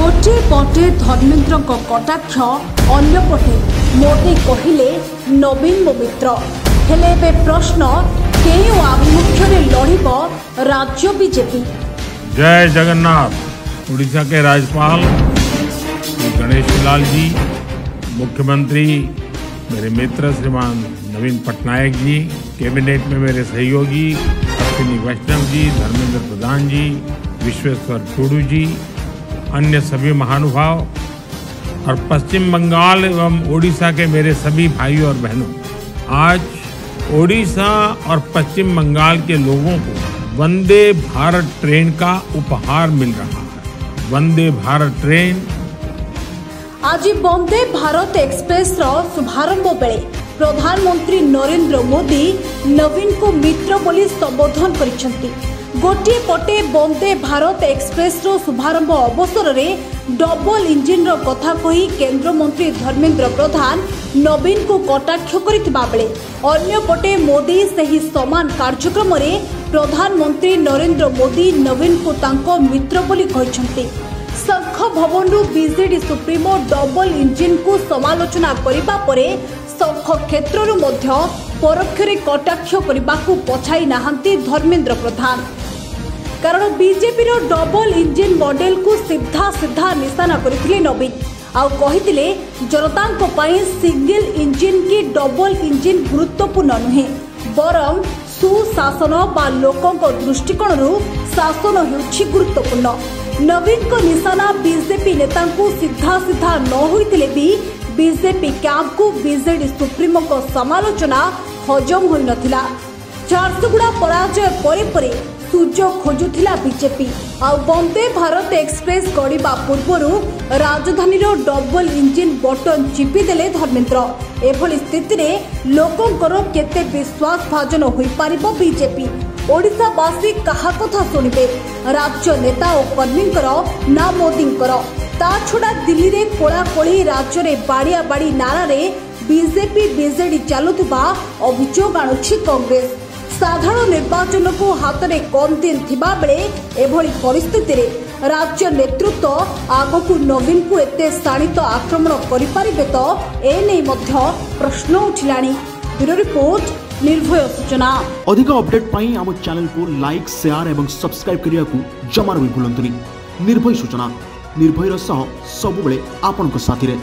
गोटे पटे धर्मेन्द्र कटाक्ष अन्यपटे मोदी कहले नवीन मो मित्र हेले बे प्रश्न केउ आभिमुख्य लड़ब राज्य बीजेपी। जय जगन्नाथ। उड़ीसा के राज्यपाल श्री गणेश लाल जी, मुख्यमंत्री मेरे मित्र श्रीमान नवीन पटनायक जी, कैबिनेट में मेरे सहयोगी अश्विनी वैष्णव जी, धर्मेंद्र प्रधान जी, विश्वेश्वर टुडू जी, अन्य सभी महानुभाव और पश्चिम बंगाल एवं ओडिशा के मेरे सभी भाइयों और बहनों, आज ओडिशा और पश्चिम बंगाल के लोगों को वंदे भारत ट्रेन का उपहार मिल रहा है। वंदे भारत ट्रेन आज वंदे भारत एक्सप्रेस शुभारंभ बेले प्रधानमंत्री नरेंद्र मोदी नवीन को मित्र बोली संबोधन करिसेंती। गोटे पटे वंदे भारत एक्सप्रेस शुभारंभ अवसर में डबल इंजिन कथा कही केंद्र मंत्री धर्मेंद्र प्रधान नवीन को कटाक्ष करथिबा बेले अन्यपटे मोदी सही समान कार्यक्रम में प्रधानमंत्री नरेंद्र मोदी नवीन को तांको मित्र बोली कहिसेंती। शंख भवन बीजेडी सुप्रीमो डबल इंजिन को समालोचना करिबा परे शंख क्षेत्रु मध्य परोक्षरे कटाक्ष करने को पछाई नाहांती धर्मेंद्र प्रधान। कारण बीजेपी रो डबल इंजिन मॉडल को सीधा सीधा निशाना करथिले नवीन आउ कहिथिले जनता को पई सिंगल इंजिन की डबल इंजिन गुरुत्वपूर्ण नुहे, बरं सुशासन बा लोकों दृष्टिकोण शासन हेउछि गुरुत्वपूर्ण। नवीन को निशाना बीजेपी नेता को सीधा सीधा न होइतिले भी बीजेपी कैंप को बीजेडी सुप्रीमो को समालोचना हजम होई नथिला। झारसुगुड़ा पराजय परे परे सुजोग खोजुथिला बीजेपी आ वंदे भारत एक्सप्रेस गड़िबा पूर्वरु राजधानी डबल इंजिन बटन चिपी देले धर्मेंद्र। एभली स्थिति रे लोकंकर केते विश्वास भाजन होई पारिबो बीजेपी। ओडिशावासी कहा कथा सुनिबे, राज्य नेता और कर्मींकर ना मोदींकर। ता छुड़ा दिल्ली रे कोलाकोली राज्य रे बाड़िया बाड़ी नारा रे बीजेपी बीजेडी चालुथबा अभियोग आणुछि कांग्रेस। साधारण निर्वाचन को हाथ में कम दिन थिबा बेले एभली परिस्थिति रे राज्य नेतृत्व आगकू नवीन को एते शाणित आक्रमण करि पारिबे तो एने मध्य प्रश्न उठिलाणी। ब्यूरो रिपोर्ट निर्भय सूचना। अधिक अपडेट पाई आम चैनल को लाइक, शेयर एवं सब्सक्राइब करिया को जमार भी भूलंतुनी। निर्भय सूचना, निर्भयर सह सबुबले आपनक साथी रे।